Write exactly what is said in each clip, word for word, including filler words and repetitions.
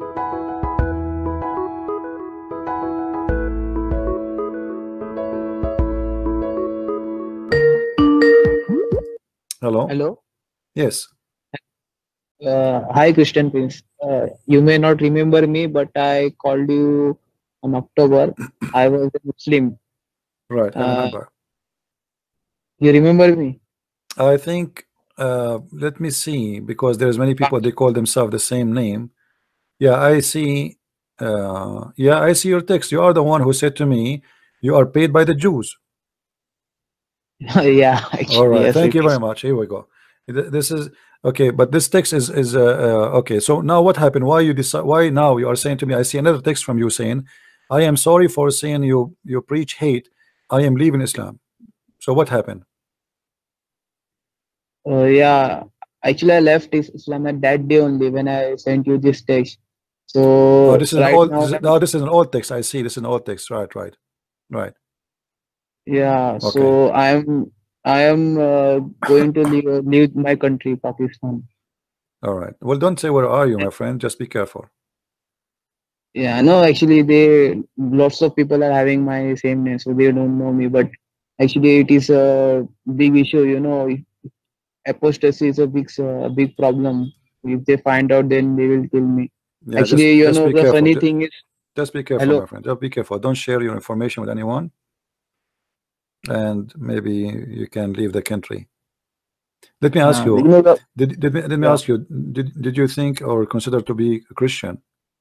Hello. Hello. Yes. Uh, hi, Christian Prince. Uh, you may not remember me, but I called you on October. I was a Muslim. Right. I Uh, remember. you remember me? I think. Uh, let me see, because there's many people they call themselves the same name. Yeah, I see. Uh, yeah, I see your text. You are the one who said to me, "You are paid by the Jews." Yeah, All actually, right. yes, Thank it you very is. much. Here we go. Th- This is okay, but this text is is uh, uh, okay. So now what happened? Why you decide? Why now you are saying to me? I see another text from you saying, "I am sorry for saying you you preach hate. I am leaving Islam." So what happened? Uh, yeah, actually, I left is- Islam at that day only when I sent you this text. Oh, So this is an right old. now, This is, I'm, now this is an old text. I see. This is an old text. Right. Right. Right. yeah, Okay. so I'm I am uh, going to leave leave my country, Pakistan. All right. Well, don't say where are you, my friend. Just be careful. Yeah, no, actually, they lots of people are having my same name, so they don't know me. But actually, it is a big issue. You know, apostasy is a big, uh, big problem. If they find out, then they will kill me. Yeah. Just Actually, you just know, be the careful. funny Ju- thing is, Just be careful, hello. my friend. Just be careful. Don't share your information with anyone, and maybe you can leave the country. Let me ask Uh, you you. know the Did, did me- let me yeah, ask you. Did did you think or consider to be a Christian?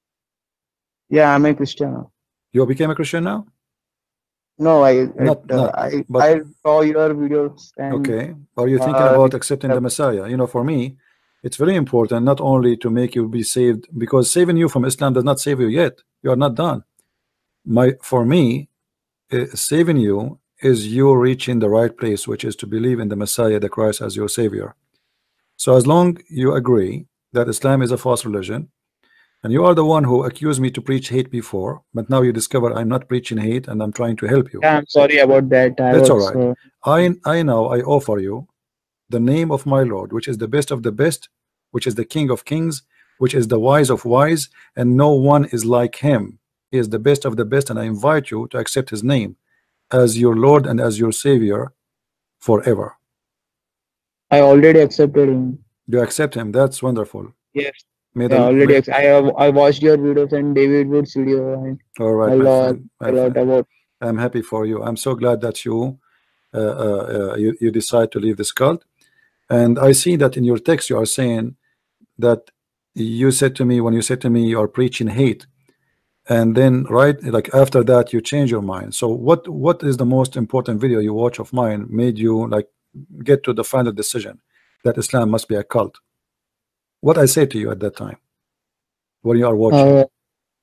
yeah. I'm a Christian. You became a Christian now? No, I, it, Not uh, not. I, But I saw your videos and okay. Are you thinking uh, about accepting the Messiah? You know, for me, it's very important not only to make you be saved, because saving you from Islam does not save you yet. You are not done. My for me, uh, saving you is you reaching the right place, which is to believe in the Messiah, the Christ, as your Savior. So as long you agree that Islam is a false religion, and you are the one who accused me to preach hate before, but now you discover I'm not preaching hate and I'm trying to help you. yeah, I'm sorry about that. I That's all was right. uh, I I now I offer you the name of my Lord, which is the best of the best, which is the King of kings, which is the wise of wise, and no one is like him. He is the best of the best, and I invite you to accept his name as your Lord and as your Savior forever. I already accepted him. Do you accept him? That's wonderful. Yes, May yeah, the already. may, Ex- I have I watched your videos and David Wood's video and all a right, my lot friend, a my lot friend. about. I'm happy for you. I'm so glad that you uh, uh, uh, you, you decide to leave this cult. And I see that in your text you are saying that you said to me, when you said to me you are preaching hate, and then right like after that you change your mind. So what what is the most important video you watch of mine made you like get to the final decision that Islam must be a cult? What I say to you at that time when you are watching? Uh,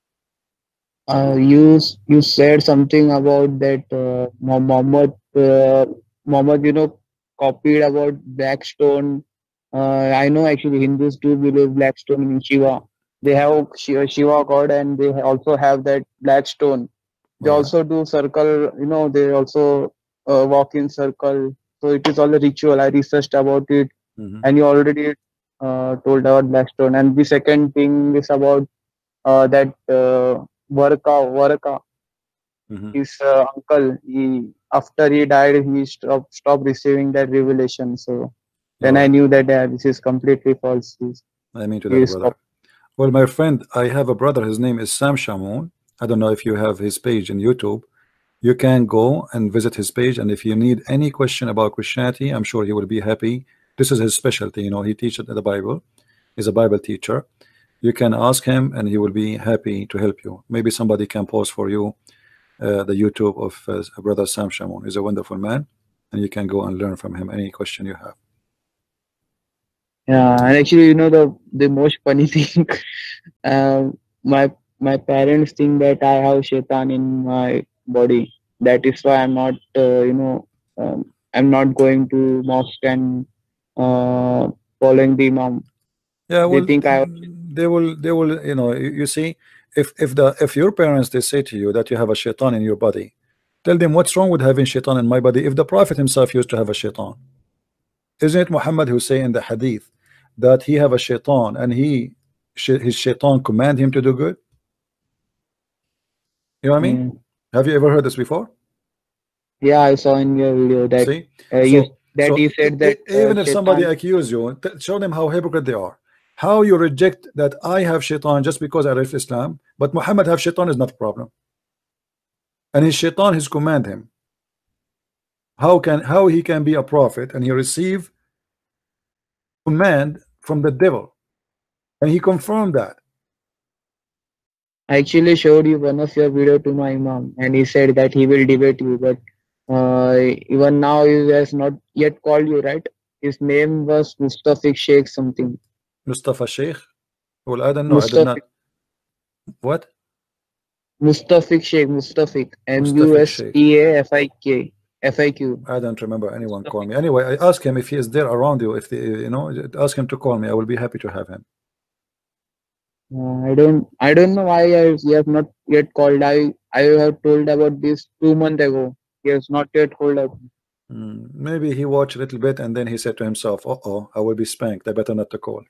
uh, you s- you said something about that uh, Mo- Muhammad uh, Muhammad you know copied about black stone. Uh, I know actually Hindus do believe black stone in Shiva. They have Shiva, Shiva god and they also have that black stone. They All right. also do circle. You know they also uh, walk in circle. So it is all a ritual. I researched about it Mm-hmm. and you already uh, told about black stone. And the second thing is about uh, that uh, Varka, Varka, Mm-hmm. his uh, uncle, he after he died, he stopped, stopped receiving that revelation. So All then I right. knew that uh, this is completely false. He's, I mean to he that, is brother. cop- Well, my friend, I have a brother. His name is Sam Shamoun. I don't know if you have his page in YouTube. You can go and visit his page, and if you need any question about Christianity, I'm sure he will be happy. This is his specialty. You know, he teaches the Bible. He's a Bible teacher. You can ask him, and he will be happy to help you. Maybe somebody can post for you uh, the YouTube of uh, brother Sam Shamoun. He's a wonderful man, and you can go and learn from him any question you have. yeah, and actually, you know the the most funny thing, uh, my my parents think that I have shaitan in my body. That is why I'm not, uh, you know, um, I'm not going to mosque and uh, following the imam. Yeah, They well, think I they will, they will, you know, you, you see, if if the if your parents they say to you that you have a shaitan in your body, tell them what's wrong with having shaitan in my body if the Prophet himself used to have a shaitan. Isn't it Muhammad who say in the hadith that he have a shaitan and he his shaitan command him to do good? You know what I mean? Mm. Have you ever heard this before? Yeah, I saw in your video that See, uh, you so that so you e- said that e- uh, even if somebody Shaitan. accuse you, t- show them how hypocrite they are. How you reject that I have shaitan just because I left Islam, but Muhammad have shaitan is not a problem, and his shaitan his command him. How can how he can be a prophet and he receive command from the devil, and he confirmed that. I actually showed you one of your video to my imam, and he said that he will debate you, but uh, even now he has not yet called you, right? His name was Mustafik Sheikh something. Mustafa Sheikh. Well, I don't know. I did Mustafik not. What? Mustafik Sheikh Mustafik M U Mustafik S Sheikh. T A F I K F I Q. I don't remember anyone call Mustafik. me. Anyway, I ask him if he is there around you. If the, you know, ask him to call me. I will be happy to have him. Uh, I don't I don't know why I, he has not yet called. I I have told about this two months ago. He has not yet called up. Mm, maybe he watched a little bit and then he said to himself, "Uh oh, I will be spanked. I better not to call."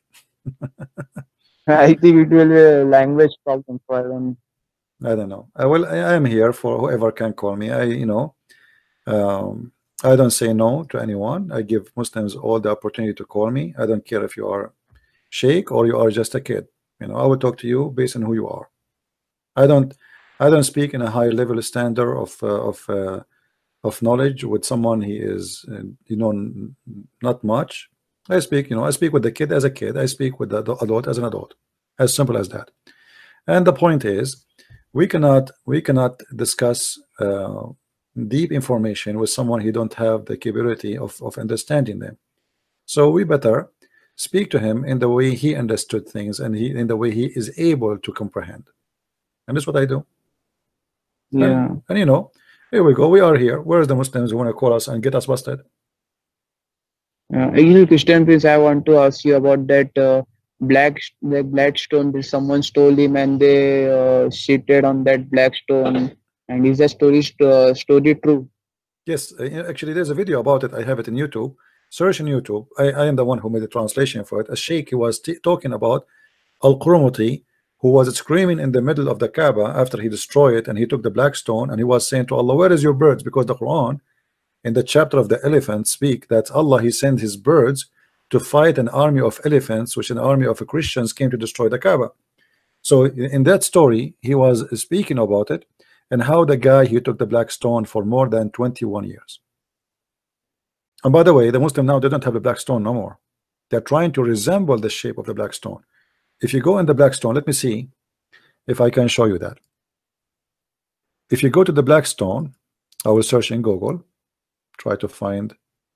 I think it will be a language problem for them. I don't know. I will. I am here for whoever can call me. I, you know, um, I don't say no to anyone. I give Muslims all the opportunity to call me. I don't care if you are sheikh or you are just a kid. You know, I will talk to you based on who you are. I don't. I don't speak in a high level standard of uh, of uh, of knowledge with someone he is, uh, you know, n- not much. I speak, you know, I speak with the kid as a kid. I speak with the adult as an adult. As simple as that. And the point is, we cannot we cannot discuss uh, deep information with someone who don't have the capability of, of understanding them. So we better speak to him in the way he understood things and he in the way he is able to comprehend. And that's what I do. And Yeah. and you know, here we go. We are here. Where's the Muslims who want to call us and get us busted? Uh, actually, Christian Prince, I want to ask you about that uh, black the black stone that someone stole him and they uh, seated on that black stone. And is the story st- uh, story true? Yes, uh, actually, there's a video about it. I have it in YouTube. Search in YouTube. I, I am the one who made the translation for it. A sheikh, he was t talking about Al-Qurmuti, who was screaming in the middle of the Kaaba after he destroyed it, and he took the black stone, and he was saying to Allah, "Where is your birds?" Because the Quran, in the chapter of the elephant, speak that Allah He sent His birds to fight an army of elephants, which an army of Christians came to destroy the Kaaba. So in that story, he was speaking about it and how the guy he took the black stone for more than twenty-one years. And by the way, the Muslim now they don't have the black stone no more. They're trying to resemble the shape of the black stone. If you go in the black stone, let me see if I can show you that. If you go to the black stone, I will search in Google, try to find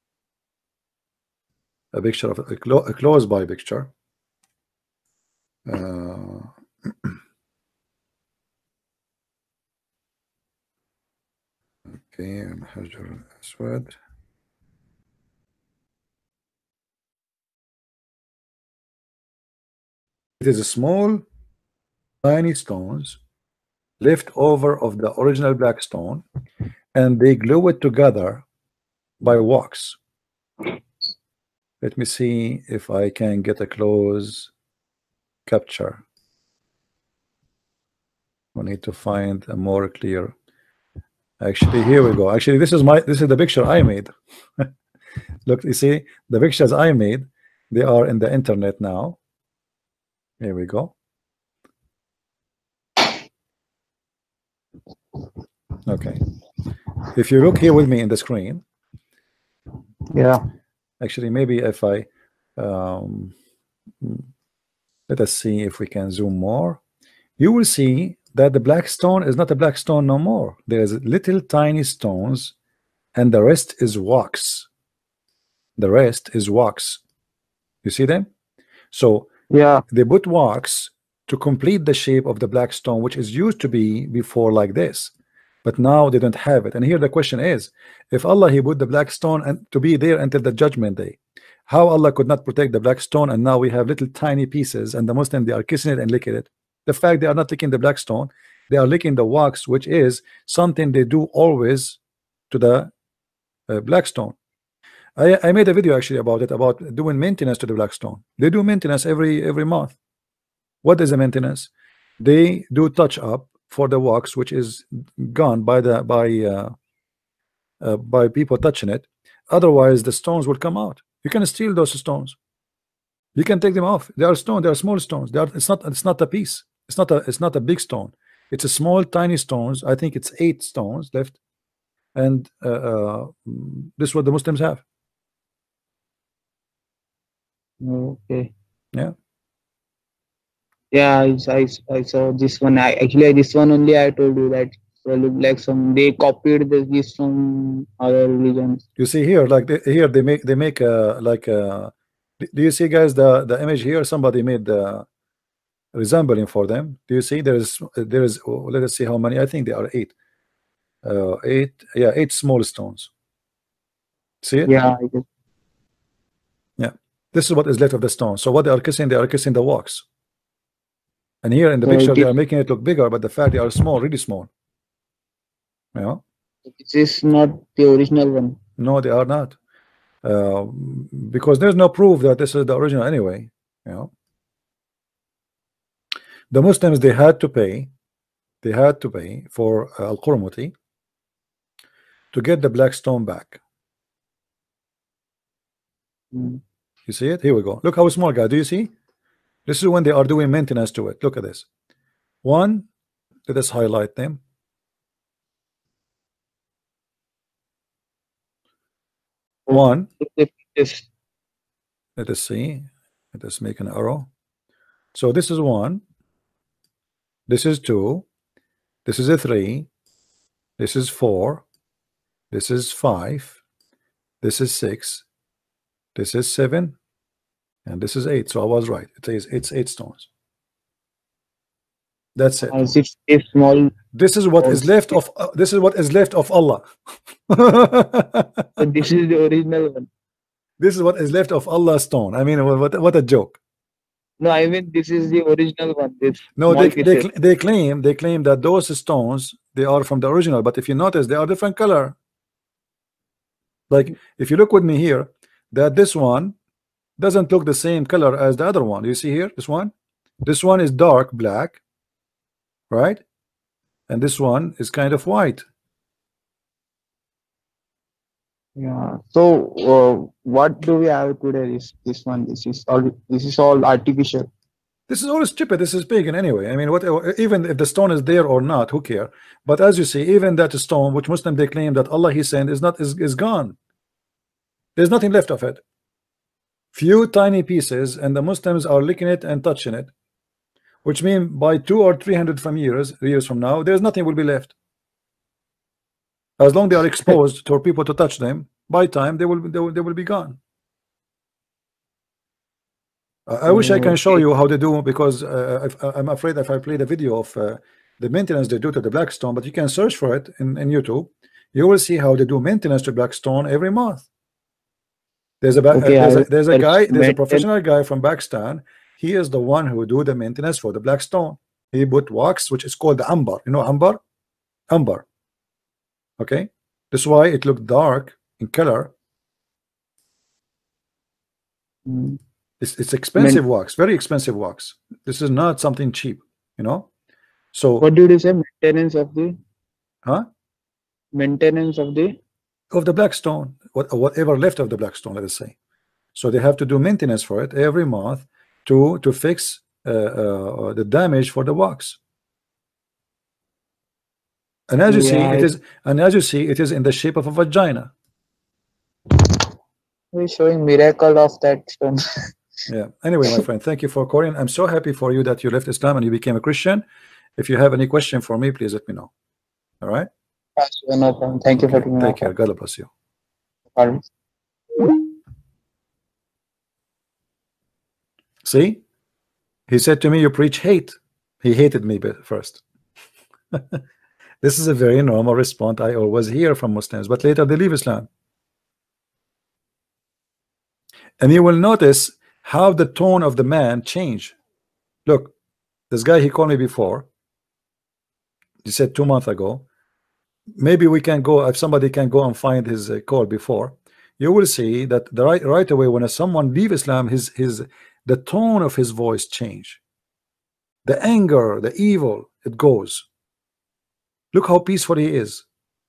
a picture of a, clo a close by picture. Uh, okay, Hajar Aswad. It is a small, tiny stones left over of the original black stone, and they glue it together by wax. Let me see if I can get a close capture. We need to find a more clear. Actually, here we go. Actually, this is my this is the picture I made. Look, you see the pictures I made. They are in the internet now. Here we go. Okay. If you look here with me in the screen, Yeah. actually, maybe if I um, let us see if we can zoom more. You will see that the black stone is not a black stone no more. There is little tiny stones, and the rest is wax. The rest is wax. You see them? So Yeah. they put wax to complete the shape of the black stone, which is used to be before like this, but now they don't have it. And here the question is, if Allah he put the black stone and to be there until the judgment day, how Allah could not protect the black stone, and now we have little tiny pieces, and the Muslim they are kissing it and licking it. The fact they are not licking the black stone, they are licking the wax, which is something they do always to the uh, black stone. I, I made a video actually about it, about doing maintenance to the black stone. They do maintenance every every month. What is the maintenance? They do touch up for the wax, which is gone by the by uh, uh, by people touching it. Otherwise, the stones will come out. You can steal those stones. You can take them off. They are stone. They are small stones. They are. It's not. It's not a piece. It's not a. It's not a big stone. It's a small, tiny stones. I think it's eight stones left, and uh, uh, this is what the Muslims have. Okay. Yeah. Yeah, I, I, I saw this one. I actually this one only I told you that so look like some they copied this, this from other religions. You see here, like they, here they make they make a like a. Do you see, guys, the the image here? Somebody made the resembling for them. Do you see? There is there is. Oh, let us see how many. I think there are eight. Uh, eight. Yeah, eight small stones. See it? Yeah. I guess. Yeah. This is what is left of the stone. So what they are kissing, they are kissing the wax. And here in the So picture, it they is- are making it look bigger, but the fact they are small, really small. Yeah. This is not the original one. No, they are not. Uh, because there's no proof that this is the original anyway. You know, the Muslims, they had to pay, they had to pay for uh, Al-Qurmuti to get the black stone back. Mm. You see it? Here we go. Look how small, guy. Do you see? This is when they are doing maintenance to it. Look at this. One, let us highlight them. One, Yes. let us see. Let us make an arrow. So this is one. This is two. This is a three. This is four. This is five. This is six. This is seven. And this is eight. So I was right. It is it's eight stones. That's it. As if a small. This is what is left of uh, this is what is left of Allah. So this is the original one. This is what is left of Allah's stone. I mean, what what a joke. No, I mean this is the original one. This No, small they, they pieces. they claim they claim that those stones, they are from the original, but if you notice, they are different color. Like if you look with me here, that this one doesn't look the same color as the other one. You see here, this one, this one is dark black, right? And this one is kind of white. Yeah. So uh, what do we have today? This this one. This is all. This is all artificial. This is all stupid. This is pagan anyway. I mean, what even if the stone is there or not, who care? But as you see, even that stone, which Muslim they claim that Allah He sent, is not is, is gone. There's nothing left of it. Few tiny pieces, and the Muslims are licking it and touching it, which means by two or three hundred from years years from now, there's nothing will be left. As long they are exposed for people to touch them, by time they will they will, they will be gone. Uh, I wish I can show you how they do, because uh, if, I'm afraid if I play the video of uh, the maintenance they do to the black stone, but you can search for it in, in YouTube. You will see how they do maintenance to black stone every month. There's a, Okay, uh, there's, I a there's a will guy, there's a maintain- professional guy from Pakistan. He is the one who do the maintenance for the black stone. He put wax, which is called the amber. You know amber? Amber. Okay, this is why it looked dark in color. Mm. It's, it's expensive wax, very expensive wax. This is not something cheap, you know. So What did you say? Maintenance of the huh? maintenance of the. Of the black stone, what whatever left of the black stone, let us say. So they have to do maintenance for it every month to to fix uh, uh, the damage for the wax. And as you see, Yeah, it is, and as you see, it is in the shape of a vagina. we're showing miracle of that stone. Yeah. Anyway, my friend, thank you for calling. I'm so happy for you that you left Islam and you became a Christian. If you have any question for me, please let me know. All right. No problem. Thank you for Okay. taking my Take care. God bless you. call. See, he said to me, "You preach hate." He hated me first. This is a very normal response I always hear from Muslims, but later they leave Islam. And you will notice how the tone of the man change. Look, this guy, he called me before. He said two months ago. Maybe we can go, if somebody can go and find his uh, call before, you will see that the right right away when someone leave Islam, his his the tone of his voice change. The anger, the evil, it goes. Look how peaceful he is.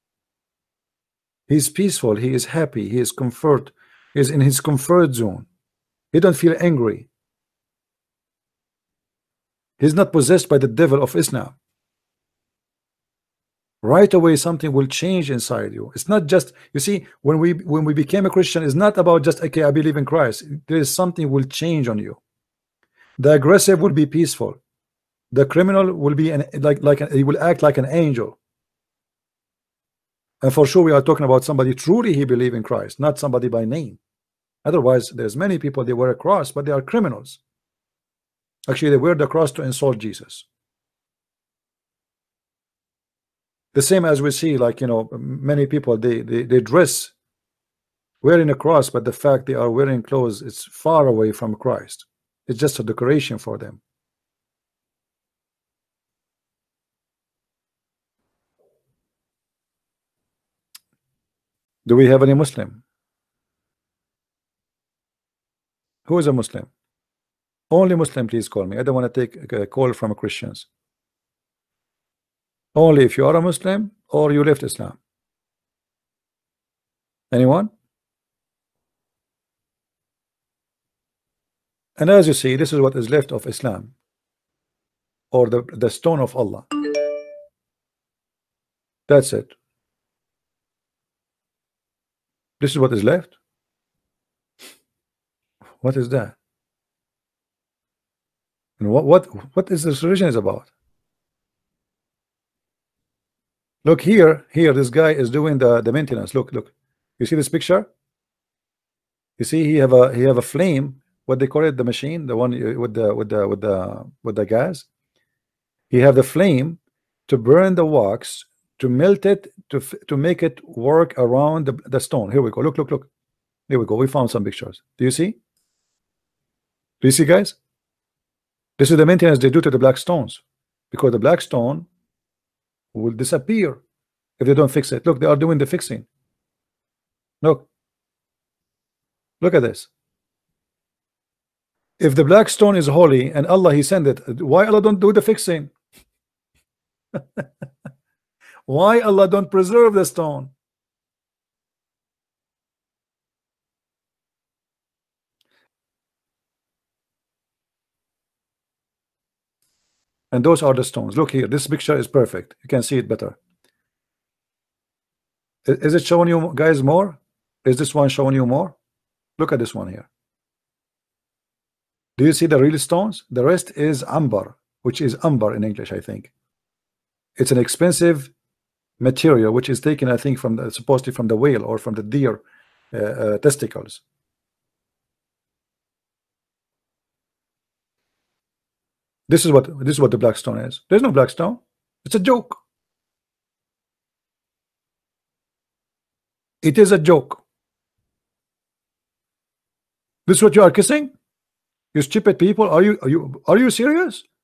He's peaceful, he is happy, he is comfort, he is in his comfort zone. He don't feel angry. He's not possessed by the devil of Islam. Right away something will change inside you. It's not just, you see, when we when we became a Christian, it's not about just, okay, I believe in Christ. There is something will change on you. The aggressive will be peaceful. The criminal will be an, like like an, he will act like an angel. And for sure we are talking about somebody truly he believe in Christ, not somebody by name. Otherwise there's many people, they wear a cross but they are criminals. Actually they wear the cross to insult Jesus. The same as we see, like, you know, many people, they, they, they dress wearing a cross, but the fact they are wearing clothes, it's far away from Christ. It's just a decoration for them. Do we have any Muslim? Who is a Muslim? Only Muslim, please call me. I don't want to take a call from Christians. Only if you are a Muslim or you left Islam. Anyone? And as you see, this is what is left of Islam, or the, the stone of Allah. That's it. This is what is left. What is that? And what what what is this religion is about? Look here, here this guy is doing the, the maintenance. Look, look. You see this picture? You see he have a he have a flame, what they call it, the machine, the one with the with the with the with the gas. He have the flame to burn the wax, to melt it, to to make it work around the, the stone. Here we go. Look, look, look. Here we go. We found some pictures. Do you see? Do you see, guys? This is the maintenance they do to the black stones, because the black stone will disappear if they don't fix it. Look, they are doing the fixing. Look. Look at this. If the black stone is holy and Allah he sent it, why Allah don't do the fixing? Why Allah don't preserve the stone? And those are the stones. Look here, this picture is perfect. You can see it better. Is it showing you guys more? Is this one showing you more? Look at this one here. Do you see the real stones? The rest is amber, which is amber in English, I think. It's an expensive material which is taken, I think, from the, supposedly from the whale or from the deer uh, uh, testicles. This is what this is what the black stone is. There's no black stone. It's a joke. It is a joke. This is what you are kissing? You stupid people. Are you are you are you serious?